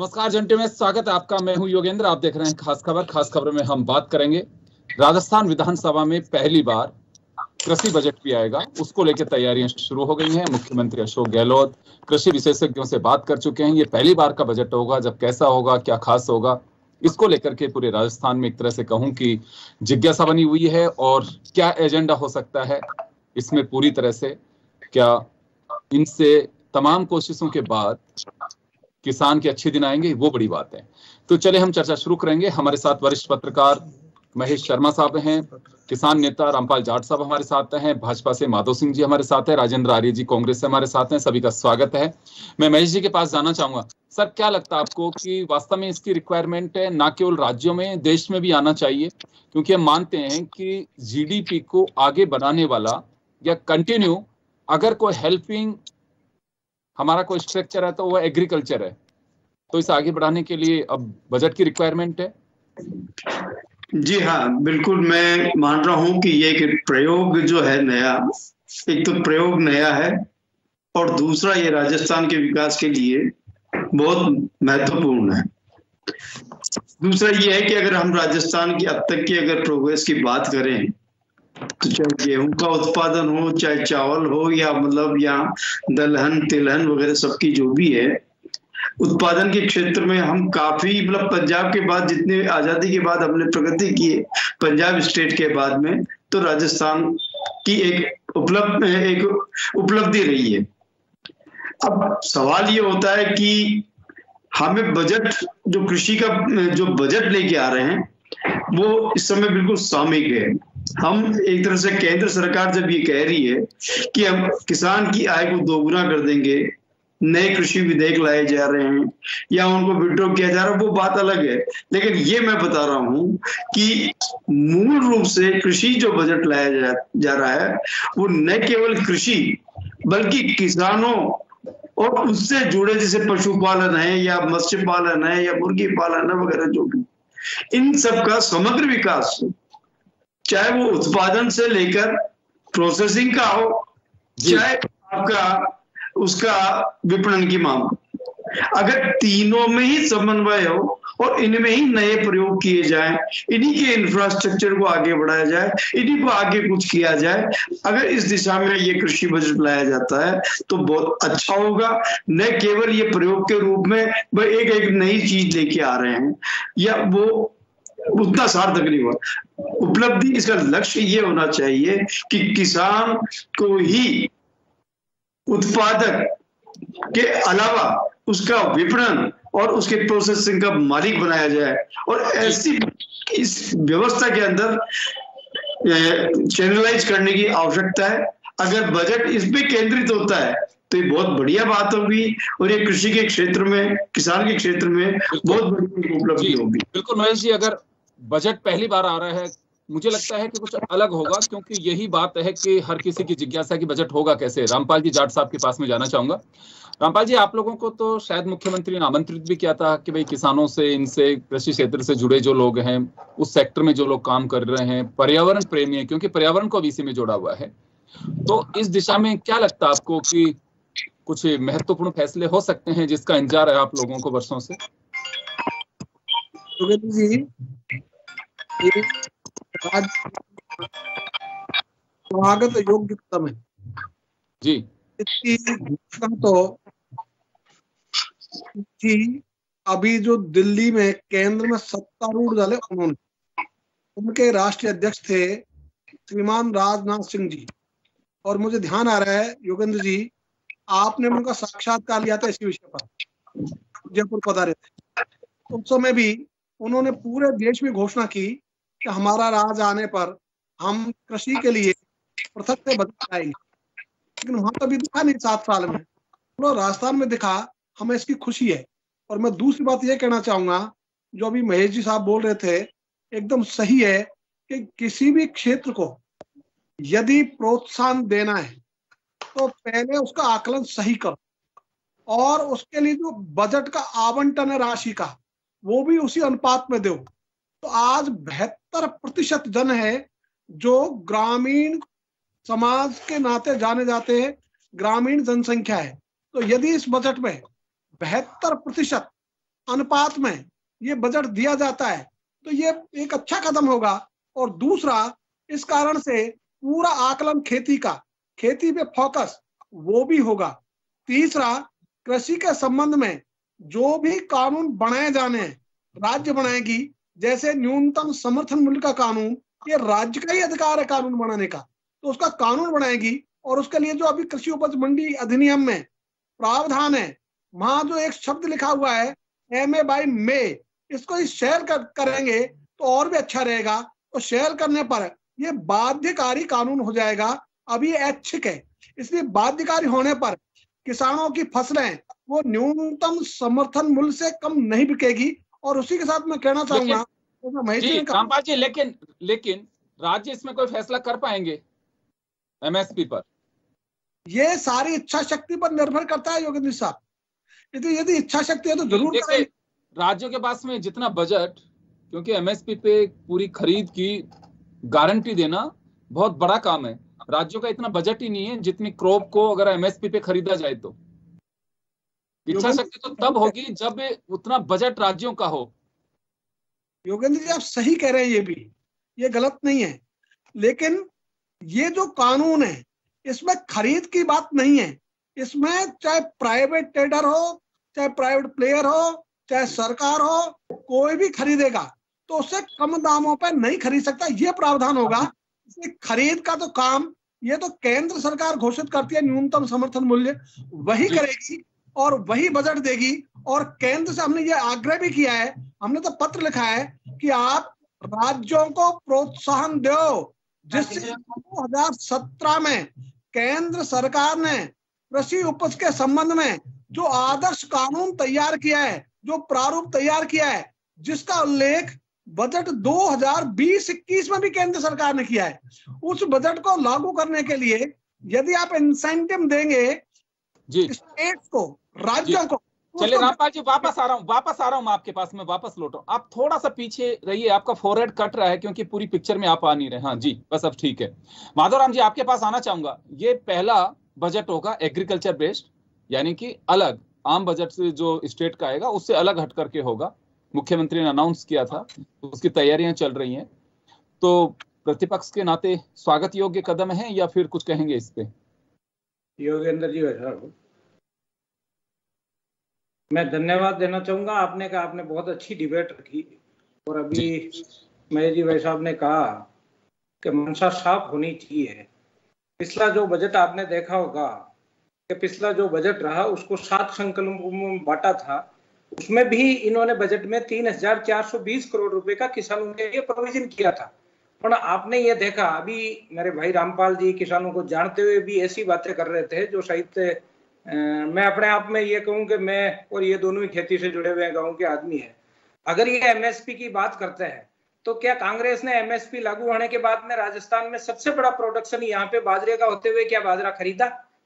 नमस्कार जंटे में स्वागत है आपका। मैं हूं योगेंद्र, आप देख रहे हैं खास खबर। खास खबर में हम बात करेंगे राजस्थान विधानसभा में पहली बार कृषि बजट भी आएगा, उसको लेकर तैयारियां शुरू हो गई हैं। मुख्यमंत्री अशोक गहलोत कृषि विशेषज्ञों से बात कर चुके हैं। ये पहली बार का बजट होगा, जब कैसा होगा, क्या खास होगा, इसको लेकर के पूरे राजस्थान में एक तरह से कहूं कि जिज्ञासा बनी हुई है। और क्या एजेंडा हो सकता है इसमें पूरी तरह से, क्या इनसे तमाम कोशिशों के बाद किसान के अच्छे दिन आएंगे, वो बड़ी बात है। तो चले हम चर्चा शुरू करेंगे। हमारे साथ वरिष्ठ पत्रकार महेश शर्मा साहब हैं, किसान नेता रामपाल जाट साहब हमारे साथ हैं, भाजपा से माधव सिंह जी हमारे साथ हैं, राजेंद्र आर्य जी कांग्रेस से हमारे साथ हैं। सभी का स्वागत है। मैं महेश जी के पास जाना चाहूंगा। सर, क्या लगता है आपको कि वास्तव में इसकी रिक्वायरमेंट है, ना केवल राज्यों में, देश में भी आना चाहिए? क्योंकि हम मानते हैं कि जीडीपी को आगे बढ़ाने वाला या कंटिन्यू अगर कोई हेल्पिंग हमारा कोई स्ट्रक्चर है तो वो एग्रीकल्चर है। तो इसे आगे बढ़ाने के लिए अब बजट की रिक्वायरमेंट है। जी हाँ, बिल्कुल मैं मान रहा हूँ कि ये एक प्रयोग जो है नया, एक तो प्रयोग नया है और दूसरा ये राजस्थान के विकास के लिए बहुत महत्वपूर्ण है। दूसरा ये है कि अगर हम राजस्थान की अब तक की अगर प्रोग्रेस की बात करें तो चाहे गेहूं का उत्पादन हो, चाहे चावल हो, या मतलब यहाँ दलहन तिलहन वगैरह सबकी जो भी है, उत्पादन के क्षेत्र में हम काफी मतलब पंजाब के बाद, जितने आजादी के बाद हमने प्रगति की है पंजाब स्टेट के बाद में, तो राजस्थान की एक उपलब्धि रही है। अब सवाल ये होता है कि हमें बजट, जो कृषि का जो बजट लेके आ रहे हैं, वो इस समय बिल्कुल सामयिक है। हम एक तरह से केंद्र सरकार जब ये कह रही है कि हम किसान की आय को दोगुना कर देंगे, नए कृषि विधेयक लाए जा रहे हैं या उनको विड्रॉ किया जा रहा है, वो बात अलग है। लेकिन ये मैं बता रहा हूं कि मूल रूप से कृषि जो बजट लाया जा रहा है, वो न केवल कृषि बल्कि किसानों और उससे जुड़े जैसे पशुपालन है या मत्स्य पालन है या मुर्गी पालन है वगैरह, जो भी इन सब का समग्र विकास, चाहे वो उत्पादन से लेकर प्रोसेसिंग का हो, चाहे आपका उसका विपणन की मांग, अगर तीनों में ही समन्वय हो और इनमें ही नए प्रयोग किए जाएं, इन्हीं के इंफ्रास्ट्रक्चर को आगे बढ़ाया जाए, इन्हीं को आगे कुछ किया जाए, अगर इस दिशा में ये कृषि बजट लाया जाता है तो बहुत अच्छा होगा। न केवल ये प्रयोग के रूप में एक एक नई चीज लेके आ रहे हैं या वो उतना सार्थक नहीं हुआ। उपलब्धि, इसका लक्ष्य ये होना चाहिए कि किसान को ही उत्पादक के अलावा उसका विपणन और उसके प्रोसेसिंग का मालिक बनाया जाए। और ऐसी इस व्यवस्था के अंदर चैनलाइज करने की आवश्यकता है। अगर बजट इस पे केंद्रित होता है तो ये बहुत बढ़िया बात होगी और ये कृषि के क्षेत्र में, किसान के क्षेत्र में बहुत बड़ी उपलब्धि होगी। बिल्कुल महेश जी, अगर बजट पहली बार आ रहा है, मुझे लगता है कि कुछ अलग होगा, क्योंकि यही बात है कि हर किसी की जिज्ञासा कि बजट होगा कैसे। रामपाल जी जाट साहब के पास में जाना चाहूंगा। रामपाल जी, आप लोगों को तो शायद मुख्यमंत्री ने आमंत्रित भी किया था कि भाई किसानों से, इनसे कृषि क्षेत्र से जुड़े जो लोग हैं, उस सेक्टर में जो लोग काम कर रहे हैं, पर्यावरण प्रेमी है, क्योंकि पर्यावरण को भी इसी में जोड़ा हुआ है, तो इस दिशा में क्या लगता है आपको कि कुछ महत्वपूर्ण फैसले हो सकते हैं जिसका इंतजार है आप लोगों को वर्षों से? जी, स्वागत योग्य कदम है जी। इसकी घोषणा तो जी, अभी जो दिल्ली में केंद्र में सत्तारूढ़ दल है, उनके राष्ट्रीय अध्यक्ष थे श्रीमान राजनाथ सिंह जी। और मुझे ध्यान आ रहा है योगेंद्र जी, आपने उनका साक्षात्कार लिया था इसी विषय पर, जयपुर पधारे थे। उस समय भी उन्होंने पूरे देश में घोषणा की कि हमारा राज आने पर हम कृषि के लिए पृथक से बजट लाएंगे। लेकिन वहां तो अभी दिखा नहीं 7 साल में, तो राजस्थान में दिखा, हमें इसकी खुशी है। और मैं दूसरी बात ये कहना चाहूंगा, जो अभी महेश जी साहब बोल रहे थे, एकदम सही है कि किसी भी क्षेत्र को यदि प्रोत्साहन देना है तो पहले उसका आकलन सही करो और उसके लिए जो बजट का आवंटन है राशि का, वो भी उसी अनुपात में दो। तो आज 72% जन है जो ग्रामीण समाज के नाते जाने जाते हैं, ग्रामीण जनसंख्या है। तो यदि इस बजट में 72% अनुपात में ये बजट दिया जाता है तो ये एक अच्छा कदम होगा। और दूसरा, इस कारण से पूरा आकलन खेती का, खेती पे फोकस वो भी होगा। तीसरा, कृषि के संबंध में जो भी कानून बनाए जाने हैं, राज्य बनाएगी, जैसे न्यूनतम समर्थन मूल्य का कानून, ये राज्य का ही अधिकार है कानून बनाने का, तो उसका कानून बनाएगी। और उसके लिए जो अभी कृषि उपज मंडी अधिनियम में प्रावधान है, वहां जो एक शब्द लिखा हुआ है MA by May, इसको ही शेयर करेंगे तो और भी अच्छा रहेगा। तो शेयर करने पर ये बाध्यकारी कानून हो जाएगा। अभी ऐच्छिक है, इसलिए बाध्यकारी होने पर किसानों की फसलें वो न्यूनतम समर्थन मूल्य से कम नहीं बिकेगी। और उसी के साथ मैं कहना चाहूंगा जी रामपाल जी, लेकिन राज्य इसमें कोई फैसला कर पाएंगे MSP पर? ये सारी इच्छा शक्ति पर निर्भर करता है योगेंद्र साहब। यदि इच्छा शक्ति है तो जरूर करेंगे। राज्यों के पास में जितना बजट, क्योंकि MSP पे पूरी खरीद की गारंटी देना बहुत बड़ा काम है, राज्यों का इतना बजट ही नहीं है जितनी क्रॉप को अगर MSP पे खरीदा जाए तो। इच्छा शक्ति तो तब होगी जब उतना बजट राज्यों का हो। योगेंद्र जी आप सही कह रहे हैं, ये भी, ये गलत नहीं है। लेकिन ये जो कानून है इसमें खरीद की बात नहीं है। इसमें चाहे प्राइवेट ट्रेडर हो, चाहे प्राइवेट प्लेयर हो, चाहे सरकार हो, कोई भी खरीदेगा तो उससे कम दामों पर नहीं खरीद सकता, ये प्रावधान होगा। इसलिए खरीद का तो काम ये तो केंद्र सरकार घोषित करती है, न्यूनतम समर्थन मूल्य वही करेगी और वही बजट देगी। और केंद्र से हमने ये आग्रह भी किया है, हमने तो पत्र लिखा है कि आप राज्यों को प्रोत्साहन दो, जिससे 2017 में केंद्र सरकार ने कृषि उपज के संबंध में जो आदर्श कानून तैयार किया है, जो प्रारूप तैयार किया है, जिसका उल्लेख बजट 2020-21 में भी केंद्र सरकार ने किया है, उस बजट को लागू करने के लिए यदि आप इंसेंटिव देंगे स्टेट्स को, राज्यों को। चलिए रामपाल जी, वापस आ रहा हूं मैं आपके पास, मैं वापस लौट रहा हूं। आप थोड़ा सा पीछे रहिए, आपका फोरहेड कट रहा है क्योंकि पूरी पिक्चर में आप आ नहीं रहे। हाँ जी, बस अब ठीक है। माधवराम जी आपके पास आना चाहूंगा। ये पहला बजट होगा एग्रीकल्चर बेस्ड, यानी कि अलग, आम बजट से जो स्टेट का आएगा उससे अलग हट करके होगा। मुख्यमंत्री ने अनाउंस किया था, उसकी तैयारियां चल रही हैं। तो प्रतिपक्ष के नाते स्वागत योग्य कदम है या फिर कुछ कहेंगे इस पे? योगेंद्र जी साहब, मैं धन्यवाद देना चाहूंगा। आपने कहा, आपने बहुत अच्छी डिबेट रखी। और अभी महेश जी भाई साहब ने कहा कि मंशा साफ होनी चाहिए। पिछला जो बजट आपने देखा होगा कि पिछला जो बजट रहा उसको 7 संकल्पों में बांटा था। उसमें भी इन्होंने बजट में 3,420 करोड़ रुपए का किसानों के लिए प्रोविजन किया था। पर आपने ये देखा, अभी मेरे भाई रामपाल जी किसानों को जानते हुए भी ऐसी बातें कर रहे थे जो शायद मैं अपने आप में ये कहूं कि मैं और ये दोनों ही खेती से जुड़े हुए गांव के आदमी है। अगर ये MSP की बात करते हैं तो क्या कांग्रेस ने MSP लागू होने के बाद में राजस्थान में सबसे बड़ा प्रोडक्शन यहाँ पे बाजरे का होते हुए क्या बाजरा खरीदा?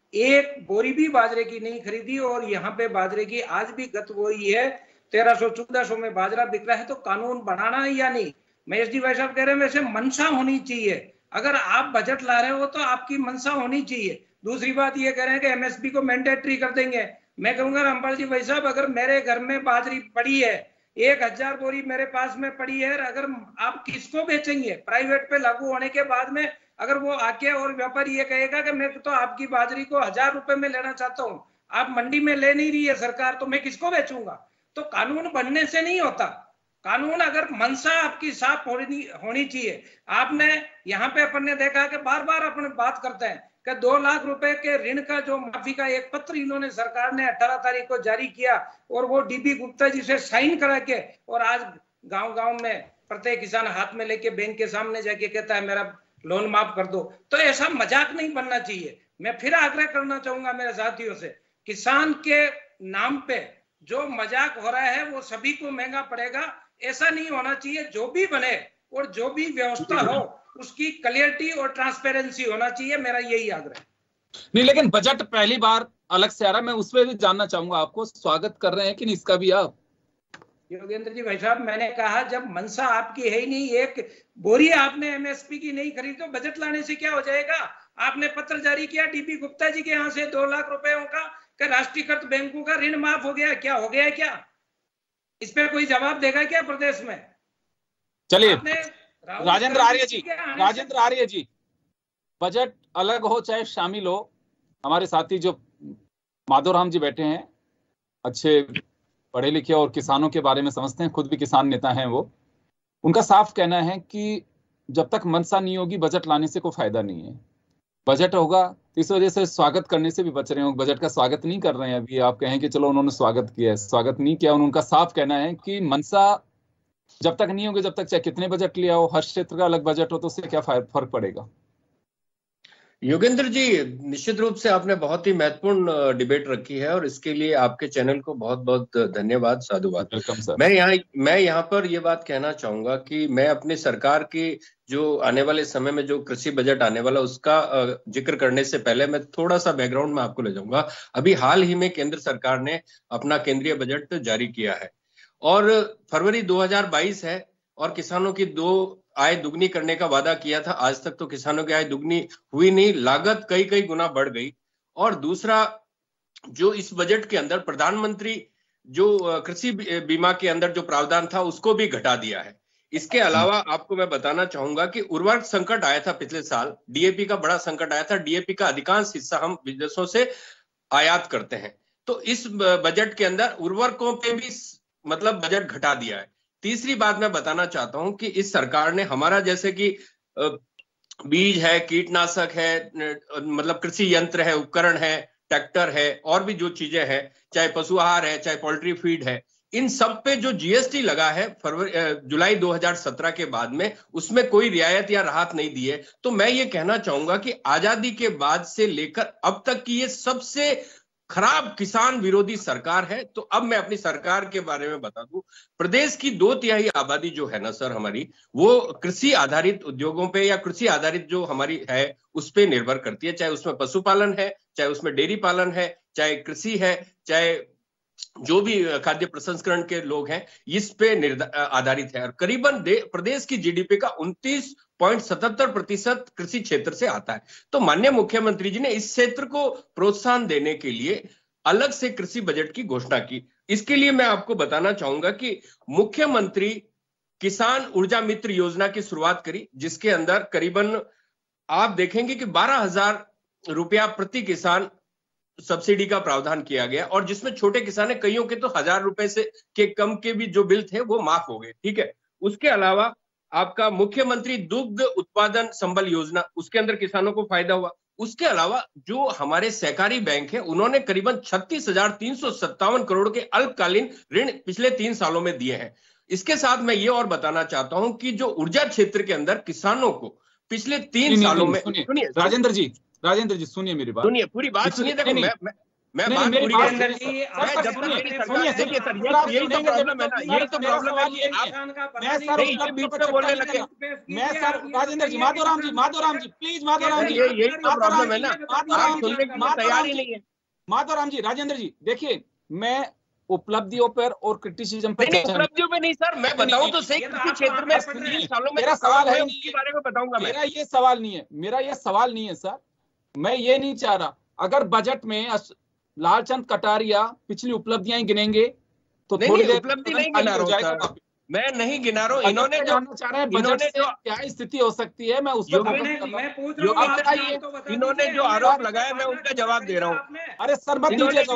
एक बोरी भी बाजरे की नहीं खरीदी। और यहाँ पे बाजरे की आज भी गत वही है, 1300-1400 में बाजरा बिक रहा है। तो कानून बनाना है या नहीं? महेश जी भाई साहब कह रहे हैं वैसे मंशा होनी चाहिए। अगर आप बजट ला रहे हो तो आपकी मंशा होनी चाहिए। दूसरी बात ये कह रहे हैं कि MSP को मैंडेटरी कर देंगे। मैं कहूंगा रामपाल जी भाई साहब, अगर मेरे घर में बाजरी पड़ी है, 1000 बोरी मेरे पास में पड़ी है, अगर आप किसको बेचेंगे? प्राइवेट पे लागू होने के बाद में अगर वो आके और व्यापारी ये कहेगा कि मैं तो आपकी बाजरी को 1000 रुपए में लेना चाहता हूँ, आप मंडी में ले नहीं रही है सरकार, तो मैं किसको बेचूंगा? तो कानून बनने से नहीं होता। कानून अगर मंशा आपकी साफ होनी चाहिए। आपने यहाँ पे अपन ने देखा कि बार बार अपन बात करते हैं कि 2 लाख रुपए के ऋण का जो माफी का एक पत्र इन्होंने सरकार ने 18 तारीख को जारी किया और वो DB गुप्ता जी से साइन करा के, और आज गांव-गांव में प्रत्येक किसान हाथ में लेके बैंक के सामने जाके कहता है मेरा लोन माफ कर दो। तो ऐसा मजाक नहीं बनना चाहिए। मैं फिर आग्रह करना चाहूंगा मेरे साथियों से, किसान के नाम पे जो मजाक हो रहा है वो सभी को महंगा पड़ेगा। ऐसा नहीं होना चाहिए। जो भी बने और जो भी व्यवस्था हो उसकी क्लियरिटी और ट्रांसपेरेंसी होना चाहिए, मेरा यही आग्रह है। नहीं, लेकिन बजट पहली बार अलग से आ रहा है, मैं उसमें भी जानना चाहूंगा, आपको स्वागत कर रहे हैं कि नहीं इसका भी आप? योगेंद्र जी भाई साहब, मैंने कहा जब मंशा आपकी है ही नहीं, एक बोरी आपने MSP की नहीं खरीदी तो बजट लाने से क्या हो जाएगा? आपने पत्र जारी किया DB गुप्ता जी के यहाँ से 2 लाख रुपयों का कि राष्ट्रीयकृत बैंकों का ऋण माफ हो गया। क्या हो गया? क्या इस पे कोई जवाब देगा क्या प्रदेश में? चलिए राजेंद्र आर्य जी, बजट अलग हो चाहे शामिल हो, हमारे साथी जो माधोराम जी बैठे हैं, अच्छे पढ़े लिखे और किसानों के बारे में समझते हैं, खुद भी किसान नेता हैं वो, उनका साफ कहना है कि जब तक मंशा नहीं होगी बजट लाने से कोई फायदा नहीं है। बजट होगा तो इस वजह से स्वागत करने से भी बच रहे हो, बजट का स्वागत नहीं कर रहे हैं। अभी आप कहें कि चलो उन्होंने स्वागत किया है, स्वागत नहीं किया। उनका साफ कहना है कि मंशा जब तक नहीं होगी, जब तक चाहे कितने बजट लिया हो, हर क्षेत्र का अलग बजट हो, तो उससे क्या फर्क पड़ेगा। योगेंद्र जी, निश्चित रूप से आपने बहुत ही महत्वपूर्ण डिबेट रखी है और इसके लिए आपके चैनल को बहुत बहुत धन्यवाद, साधुवाद। Welcome sir. मैं यहाँ पर ये बात कहना चाहूंगा कि मैं अपनी सरकार की जो आने वाले समय में जो कृषि बजट आने वाला उसका जिक्र करने से पहले मैं थोड़ा सा बैकग्राउंड में आपको ले जाऊंगा। अभी हाल ही में केंद्र सरकार ने अपना केंद्रीय बजट जारी किया है और फरवरी 2022 है और किसानों की आय दुगनी करने का वादा किया था। आज तक तो किसानों की आय दुगनी हुई नहीं, लागत कई गुना बढ़ गई। और दूसरा, जो इस बजट के अंदर प्रधानमंत्री जो कृषि बीमा के अंदर जो प्रावधान था उसको भी घटा दिया है। इसके अलावा आपको मैं बताना चाहूंगा कि उर्वरक संकट आया था पिछले साल, डीएपी का बड़ा संकट आया था। डीएपी का अधिकांश हिस्सा हम विदेशों से आयात करते हैं, तो इस बजट के अंदर उर्वरकों पे भी मतलब बजट घटा दिया है। तीसरी बात मैं बताना चाहता हूं कि इस सरकार ने हमारा जैसे कि बीज है, कीटनाशक है, मतलब कृषि यंत्र है, उपकरण है, ट्रैक्टर है और भी जो चीजें हैं, चाहे पशु आहार है, चाहे पोल्ट्री फीड है, इन सब पे जो जीएसटी लगा है जुलाई 2017 के बाद में, उसमें कोई रियायत या राहत नहीं दी है। तो मैं ये कहना चाहूंगा कि आजादी के बाद से लेकर अब तक की ये सबसे खराब किसान विरोधी सरकार है। तो अब मैं अपनी सरकार के बारे में बता दूं, प्रदेश की 2/3 आबादी जो है ना सर हमारी, वो कृषि आधारित उद्योगों पे या कृषि आधारित जो हमारी है उस पे निर्भर करती है। चाहे उसमें पशुपालन है, चाहे उसमें डेयरी पालन है, चाहे कृषि है, चाहे जो भी खाद्य प्रसंस्करण के लोग हैं, इस पे आधारित है। और करीबन प्रदेश की जीडीपी का 29.77% कृषि क्षेत्र से आता है। तो माननीय मुख्यमंत्री जी ने इस क्षेत्र को प्रोत्साहन देने के लिए अलग से कृषि बजट की घोषणा की। इसके लिए मैं आपको बताना चाहूंगा कि मुख्यमंत्री किसान ऊर्जा मित्र योजना की शुरुआत करी, जिसके अंदर करीबन आप देखेंगे कि 12,000 रुपया प्रति किसान सब्सिडी का प्रावधान किया गया और जिसमें छोटे किसान है, कईयों के तो 1,000 रुपए से के कम के भी जो बिल थे वो माफ हो गए। ठीक है, उसके अलावा आपका मुख्यमंत्री दुग्ध उत्पादन संबल योजना, उसके अंदर किसानों को फायदा हुआ। उसके अलावा जो हमारे सहकारी बैंक है, उन्होंने करीबन 36,357 करोड़ के अल्पकालीन ऋण पिछले 3 सालों में दिए हैं। इसके साथ मैं ये और बताना चाहता हूं कि जो ऊर्जा क्षेत्र के अंदर किसानों को पिछले 3 सालों में, सुनिए राजेंद्र जी सुनिए मेरी बात, सुनिए पूरी बात सुनिए। देखो मैं बात पूरी राजेंद्र जी, आप जब तक मेरी सरकार देखिए सर, यही तो प्रॉब्लम है ना, यही तो प्रॉब्लम है कि मैं सर बीच में बोलने लगे। मैं सर राजेंद्र जी, माधोराम जी प्लीज, माधोराम जी, यही तो प्रॉब्लम है ना, आप सुनने के लिए तैयार ही नहीं है। माधोराम जी, राजेंद्र जी देखिए, मैं उपलब्धियों पर और क्रिटिसिज्म पर उपलब्धियों पे नहीं सर, मैं बताऊं तो सही कृषि क्षेत्र में 3 सालों में मेरा सवाल है उसके बारे में बताऊंगा। मेरा ये सवाल नहीं है सर, मैं ये नहीं चाह रहा। अगर बजट में लालचंद कटारिया पिछली उपलब्धियां गिनेंगे तो थोड़ी देर उपलब्धि नहीं गिना रहा हूं, मैं नहीं गिना रहा हूं। इन्होंने जो क्या स्थिति हो सकती है, मैं उसको इन्होंने जो आरोप लगाया मैं उनका जवाब दे रहा हूँ। अरे सर मत दीजिए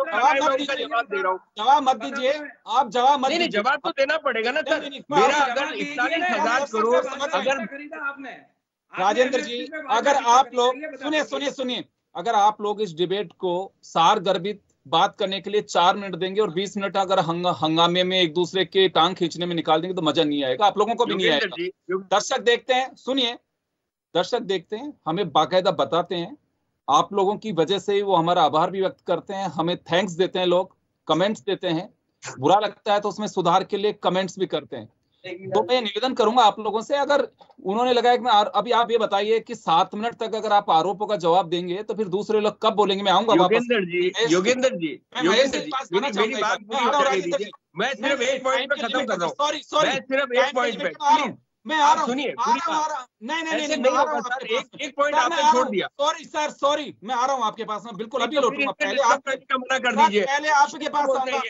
जवाब मत दीजिए, आप जवाब मत दीजिए। जवाब तो देना पड़ेगा ना सर। मेरा अगर 41,000 करोड़ अगर राजेंद्र जी, अगर आप लोग सुनिए, अगर आप लोग इस डिबेट को सार गर्भित बात करने के लिए 4 मिनट देंगे और 20 मिनट अगर हंगामे में एक दूसरे के टांग खींचने में निकाल देंगे तो मजा नहीं आएगा, आप लोगों को भी नहीं आएगा। दर्शक देखते हैं, सुनिए, दर्शक देखते हैं, हमें बाकायदा बताते हैं, आप लोगों की वजह से ही वो हमारा आभार भी व्यक्त करते हैं, हमें थैंक्स देते हैं, लोग कमेंट्स देते हैं, बुरा लगता है तो उसमें सुधार के लिए कमेंट्स भी करते हैं। तो मैं निवेदन करूंगा आप लोगों से, अगर उन्होंने लगाया कि मैं अभी आप ये बताइए कि 7 मिनट तक अगर आप आरोपों का जवाब देंगे तो फिर दूसरे लोग कब बोलेंगे? मैं आऊंगा वापस। योगेंद्र जी मेरी बात मैं सिर्फ एक पॉइंट पे खत्म कर रहा हूँ। मैं सिर्फ एक पॉइंट पे, मैं आ रहा हूँ, सुनिए नहीं एक पॉइंट आपने छोड़ दिया। सॉरी मैं आ रहा हूँ आपके पास में, बिल्कुल अभी लौटूंगा। पहले आप मना कर दीजिए, पहले आपके पास आऊंगा,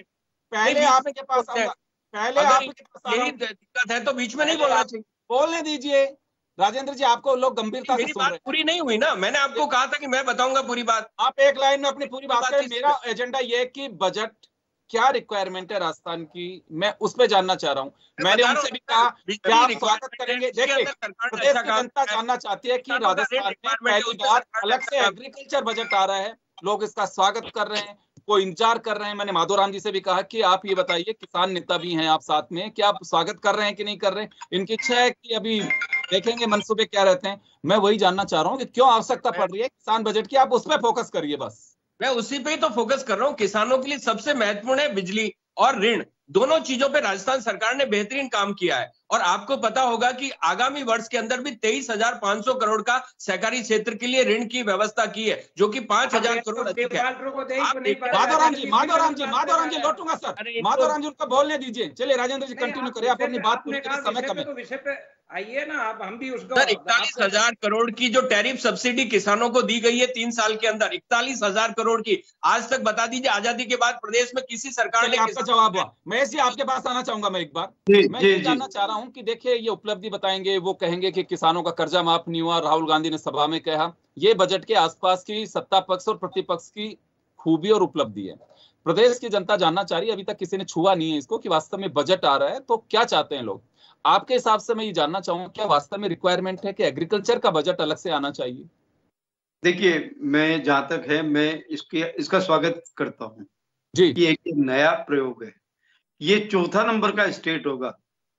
पहले आपके पास आऊंगा, पहले आपके पास यही दिक्कत है तो बीच में नहीं बोलना चाहिए। बोलने दीजिए राजेंद्र जी, आपको लोग गंभीरता से मेरी सुन बात रहे हैं। पूरी नहीं हुई ना, मैंने आपको कहा था कि मैं बताऊंगा पूरी बात। आप एक लाइन में अपनी पूरी बात करें। मेरा एजेंडा ये है कि बजट क्या रिक्वायरमेंट है राजस्थान की, मैं उस पर जानना चाह रहा हूँ। मैंने उनसे भी कहा कि आप स्वागत करेंगे। देखिए, प्रदेश की जनता जानना चाहती है कि राजस्थान में पहली बार अलग से एग्रीकल्चर बजट आ रहा है, लोग इसका स्वागत कर रहे हैं, वो इंतजार कर रहे हैं। मैंने माधोराम जी से भी कहा कि आप ये बताइए, किसान नेता भी हैं आप साथ में, कि आप स्वागत कर रहे हैं कि नहीं कर रहे हैं। इनकी इच्छा है कि अभी देखेंगे मंसूबे क्या रहते हैं। मैं वही जानना चाह रहा हूँ कि क्यों आवश्यकता पड़ रही है किसान बजट की, आप उस पर फोकस करिए बस। मैं उसी पे ही तो फोकस कर रहा हूँ। किसानों के लिए सबसे महत्वपूर्ण है बिजली और ऋण, दोनों चीजों पे राजस्थान सरकार ने बेहतरीन काम किया है। और आपको पता होगा कि आगामी वर्ष के अंदर भी 23,500 करोड़ का सहकारी क्षेत्र के लिए ऋण की व्यवस्था की है, जो कि 5,000 करोड़ अधिक है। माधोराम जी लौटूंगा सर, माधोराम जी उनको बोलने दीजिए। चलिए राजेंद्र जी कंटिन्यू करिए, आप अपनी बात पूरी करिए, समय कम है। विषय पे आइए ना आप, हम भी उसको। सर 41,000 करोड़ की जो टैरिफ सब्सिडी किसानों को दी गई है 3 साल के अंदर, 41,000 करोड़ की, आज तक बता दीजिए आजादी के बाद प्रदेश में किसी सरकार ने। आपका जवाब हुआ। महेश जी आपके पास आना चाहूंगा मैं एक बार। मैं ये जानना चाह रहा हूं कि देखिए, ये उपलब्धि बताएंगे, वो कहेंगे कि किसानों का कर्जा माफ नहीं हुआ। राहुल गांधी ने सभा में कहा, ये बजट के आसपास की सत्ता पक्ष और प्रतिपक्ष की खूबी और उपलब्धि है। प्रदेश की जनता जानना चाह रही है, अभी तक किसी ने छुआ नहीं है इसको, कि वास्तव में बजट आ रहा है तो क्या चाहते हैं लोग। आपके हिसाब से मैं ये जानना चाहूंगा, क्या वास्तव में रिक्वायरमेंट है कि एग्रीकल्चर का बजट अलग से आना चाहिए? देखिए, मैं जहां तक है, मैं इसका स्वागत करता हूं जी। कि एक नया प्रयोग है। ये चौथा नंबर का स्टेट होगा,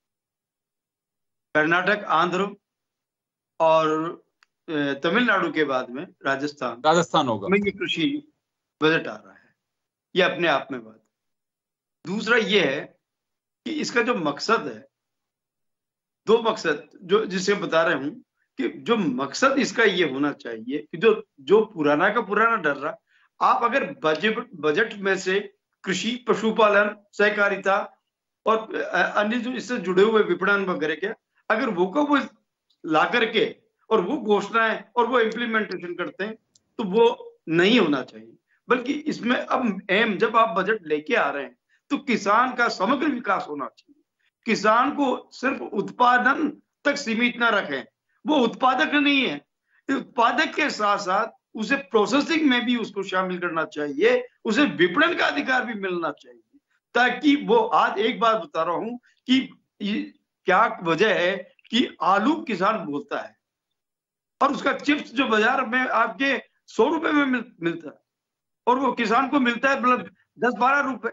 कर्नाटक, आंध्र और तमिलनाडु के बाद में राजस्थान होगा में ये कृषि बजट आ रहा है। ये अपने आप में बात। दूसरा ये है कि इसका जो मकसद है, 2 मकसद जो जिसे बता रहे हूं, कि जो मकसद इसका ये होना चाहिए कि जो पुराना का पुराना डर रहा, आप अगर बजट में से कृषि, पशुपालन, सहकारिता और अन्य जो इससे जुड़े हुए विपणन वगैरह के, अगर वो ला करके और वो घोषणाएं और वो इम्प्लीमेंटेशन करते हैं तो वो नहीं होना चाहिए। बल्कि इसमें अब एम, जब आप बजट लेके आ रहे हैं तो किसान का समग्र विकास होना चाहिए। किसान को सिर्फ उत्पादन तक सीमित ना रखें, वो उत्पादक नहीं है, उत्पादक के साथ साथ उसे प्रोसेसिंग में भी उसको शामिल करना चाहिए, उसे विपणन का अधिकार भी मिलना चाहिए, ताकि वो, आज एक बात बता रहा हूं कि क्या वजह है कि आलू किसान बोलता है और उसका चिप्स जो बाजार में आपके 100 रुपए में मिलता है और वो किसान को मिलता है मतलब 10-12 रुपए।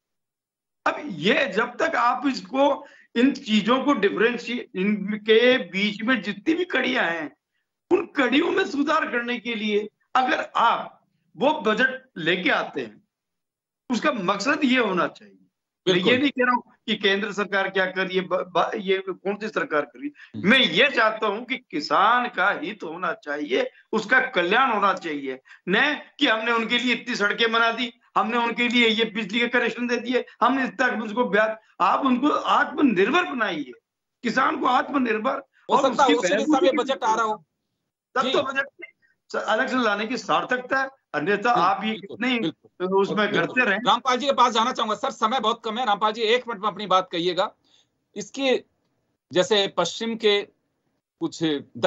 अब ये जब तक आप इसको, इन चीजों को डिफरेंशिएट, इनके बीच में जितनी भी कड़ियां हैं, उन कड़ियों में सुधार करने के लिए अगर आप वो बजट लेके आते हैं, उसका मकसद ये होना चाहिए। मैं ये नहीं कह रहा हूं कि केंद्र सरकार क्या कर रही है, ये कौन सी सरकार कर रही है। मैं ये चाहता हूं कि किसान का हित होना चाहिए, उसका कल्याण होना चाहिए, न कि हमने उनके लिए इतनी सड़कें बना दी, हमने उनके लिए ये बिजली के कनेक्शन दे दिए, हमने तक उसको ब्याज। आप उनको आत्मनिर्भर बनाइए, किसान को आत्मनिर्भर, और उसकी बजट आ रहा हो तब तो बजट अलग से लाने की सार्थकता है। अन्यथा आप ये नहीं उसमें करते रहे। रामपाल जी के पास जाना चाहूंगा। सर समय बहुत कम है, रामपाल जी 1 मिनट में अपनी बात कहिएगा। इसके जैसे पश्चिम के कुछ,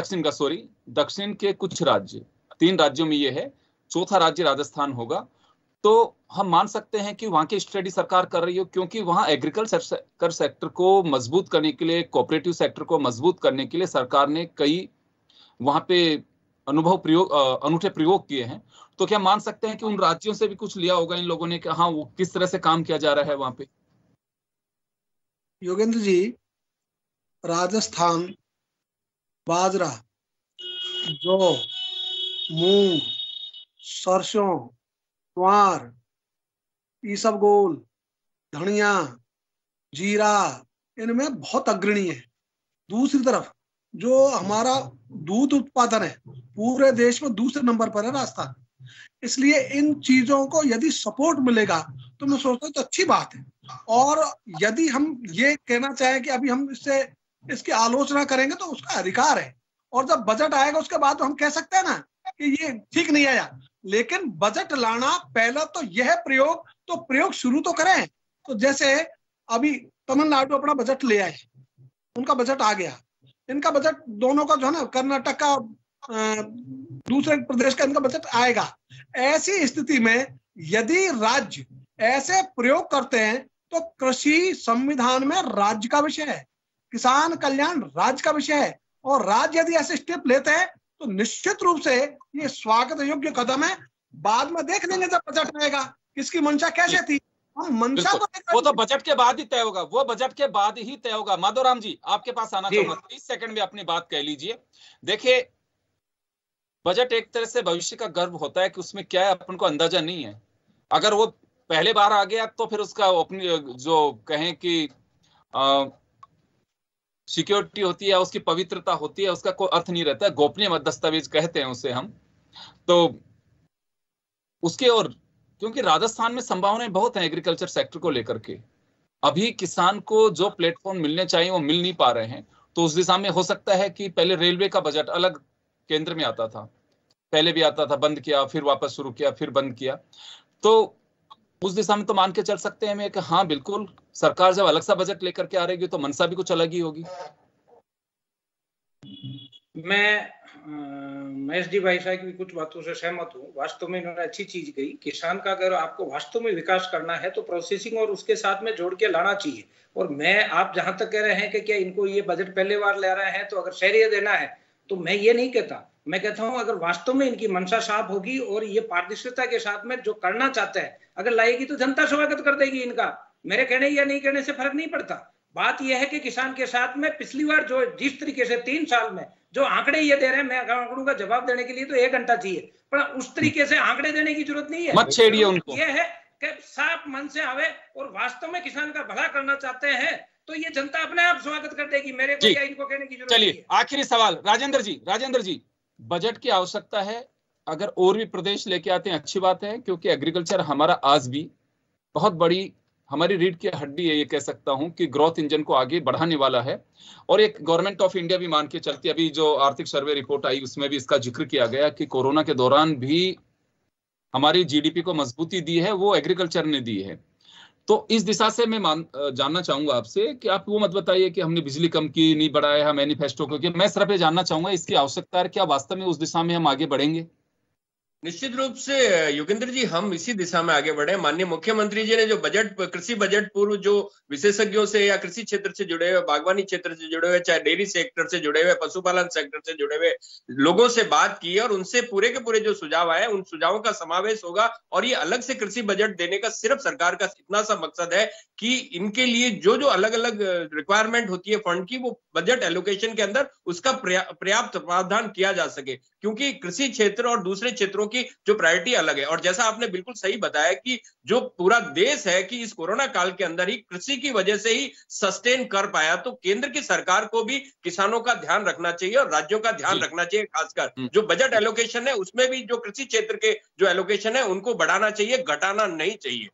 दक्षिण के कुछ राज्य, 3 राज्यों में ये है, चौथा राज्य राजस्थान होगा, तो हम मान सकते हैं कि वहां की स्टडी सरकार कर रही हो, क्योंकि वहां एग्रीकल्चर सेक्टर को मजबूत करने के लिए, कोऑपरेटिव सेक्टर को मजबूत करने के लिए सरकार ने कई वहां पे अनूठे प्रयोग किए हैं। तो क्या मान सकते हैं कि उन राज्यों से भी कुछ लिया होगा इन लोगों ने, कि हाँ, वो किस तरह से काम किया जा रहा है वहां पे? योगेंद्र जी, राजस्थान बाजरा, जौ, मूंग, सरसों, ज्वार, ईसबगोल, धनिया, जीरा, इनमें बहुत अग्रणी है। दूसरी तरफ जो हमारा दूध उत्पादन है, पूरे देश में दूसरे नंबर पर है राजस्थान। इसलिए इन चीजों को यदि सपोर्ट मिलेगा तो मैं सोचता हूँ तो अच्छी बात है। और यदि हम ये कहना चाहें कि अभी हम इसकी आलोचना करेंगे तो उसका अधिकार है, और जब बजट आएगा उसके बाद तो हम कह सकते हैं ना कि ये ठीक नहीं आया। लेकिन बजट लाना पहला तो यह प्रयोग शुरू तो करें, तो जैसे अभी तमिलनाडु अपना बजट ले आए, उनका बजट आ गया, इनका बजट दोनों का जो है ना, कर्नाटक का दूसरे प्रदेश का इनका बजट आएगा। ऐसी स्थिति में यदि राज्य ऐसे प्रयोग करते हैं तो कृषि संविधान में राज्य का विषय है, किसान कल्याण राज्य का विषय है, और राज्य यदि ऐसे स्टेप लेते हैं तो निश्चित रूप से ये स्वागत योग्य कदम है। बाद में देख लेंगे जब बजट आएगा किसकी मंशा कैसे थी, हम मंशा को वो तो बजट के बाद ही तय होगा, वो बजट के बाद ही तय होगा। माधवराम जी आपके पास आना चाहूंगा, 30 सेकंड में अपनी बात कह लीजिए। देखिए बजट एक तरह से भविष्य का गर्व होता है कि उसमें क्या है अपन को अंदाजा नहीं है। अगर वो पहले बार आ गया तो फिर उसका अपनी जो कहें कि सिक्योरिटी होती है, उसकी पवित्रता होती है, उसका कोई अर्थ नहीं रहता है। गोपनीय दस्तावेज कहते हैं उसे हम, तो उसके और क्योंकि राजस्थान में संभावनाएं बहुत हैं एग्रीकल्चर सेक्टर को लेकर के। अभी किसान को जो प्लेटफॉर्म मिलने चाहिए वो मिल नहीं पा रहे हैं, तो उस दिशा में हो सकता है कि पहले रेलवे का बजट अलग केंद्र में आता था, पहले भी आता था, बंद किया, फिर वापस शुरू किया, फिर बंद किया, तो उस दिशा में तो मान के चल सकते हैं कि हाँ बिल्कुल सरकार जब अलग सा बजट लेकर के आ रही तो मनसा भी कुछ अलग ही होगी। मैं महेश जी भाई साहब की कुछ बातों से सहमत हूँ। वास्तव में इन्होंने अच्छी चीज कही, किसान का अगर आपको वास्तव में विकास करना है तो प्रोसेसिंग और उसके साथ में जोड़ के लाना चाहिए। और मैं, आप जहां तक कह रहे हैं कि क्या इनको ये बजट पहले बार ले रहे हैं तो अगर शहरियत देना है, तो मैं ये नहीं कहता। मैं कहता हूं अगर वास्तव में इनकी मंशा साफ होगी और ये पारदर्शिता के साथ में जो करना चाहते हैं अगर लाएगी तो जनता स्वागत कर देगी इनका। मेरे कहने या नहीं कहने से फर्क नहीं पड़ता। बात यह है कि किसान के साथ में पिछली बार जो जिस तरीके से 3 साल में जो आंकड़े ये दे रहे हैं, मैं आंकड़ों का जवाब देने के लिए तो 1 घंटा चाहिए, पर उस तरीके से आंकड़े देने की जरूरत नहीं है। मत छेड़िए उनको। ये है कि साफ मन से आवे और वास्तव में किसान का भला करना चाहते हैं तो ये जनता अपने आप स्वागत कर देगी। मेरे को या इनको कहने की जरूरत नहीं है। चलिए आखिरी सवाल राजेंद्र जी, बजट की आवश्यकता है, अगर और भी प्रदेश लेके आते हैं अच्छी बात है, क्योंकि एग्रीकल्चर हमारा आज भी बहुत बड़ी हमारी रीढ़ की हड्डी है, ये कह सकता हूं कि ग्रोथ इंजन को आगे बढ़ाने वाला है। और एक गवर्नमेंट ऑफ इंडिया भी मान के चलती है, अभी जो आर्थिक सर्वे रिपोर्ट आई उसमें भी इसका जिक्र किया गया कि कोरोना के दौरान भी हमारी जीडीपी को मजबूती दी है वो एग्रीकल्चर ने दी है। तो इस दिशा से मैं जानना चाहूंगा आपसे कि आप वो मत बताइए कि हमने बिजली कम की, नहीं बढ़ाया मैनिफेस्टो को, कि मैं सिर्फ ये जानना चाहूंगा इसकी आवश्यकता है, क्या वास्तव में उस दिशा में हम आगे बढ़ेंगे? निश्चित रूप से योगेंद्र जी, हम इसी दिशा में आगे बढ़े। माननीय मुख्यमंत्री जी ने जो बजट, कृषि बजट पूर्व जो विशेषज्ञों से या कृषि क्षेत्र से जुड़े हुए, बागवानी क्षेत्र से जुड़े हुए, चाहे डेयरी सेक्टर से जुड़े हुए, पशुपालन सेक्टर से जुड़े हुए लोगों से बात की और उनसे पूरे के पूरे जो सुझाव आए उन सुझावों का समावेश होगा। और ये अलग से कृषि बजट देने का सिर्फ सरकार का इतना सा मकसद है कि इनके लिए जो जो अलग अलग रिक्वायरमेंट होती है फंड की, वो बजट एलोकेशन के अंदर उसका पर्याप्त प्रावधान किया जा सके, क्योंकि कृषि क्षेत्र और दूसरे क्षेत्रों की जो प्रायोरिटी अलग है। और जैसा आपने बिल्कुल सही बताया कि जो पूरा देश है कि इस कोरोना काल के अंदर ही कृषि की वजह से ही सस्टेन कर पाया, तो केंद्र की सरकार को भी किसानों का ध्यान रखना चाहिए और राज्यों का ध्यान रखना चाहिए। खासकर जो बजट एलोकेशन है उसमें भी जो कृषि क्षेत्र के जो एलोकेशन है उनको बढ़ाना चाहिए, घटाना नहीं चाहिए।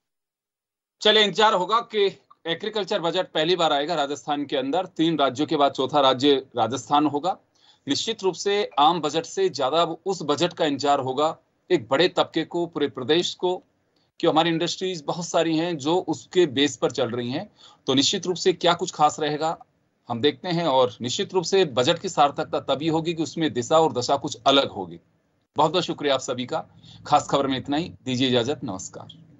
चले इंतजार होगा कि एग्रीकल्चर बजट पहली बार आएगा राजस्थान के अंदर, 3 राज्यों के बाद चौथा राज्य राजस्थान होगा। निश्चित रूप से आम बजट से ज्यादा उस बजट का इंतजार होगा एक बड़े तबके को, पूरे प्रदेश को, कि हमारी इंडस्ट्रीज बहुत सारी हैं जो उसके बेस पर चल रही हैं। तो निश्चित रूप से क्या कुछ खास रहेगा हम देखते हैं, और निश्चित रूप से बजट की सार्थकता तभी होगी कि उसमें दिशा और दशा कुछ अलग होगी। बहुत बहुत शुक्रिया आप सभी का। खास खबर में इतना ही, दीजिए इजाजत, नमस्कार।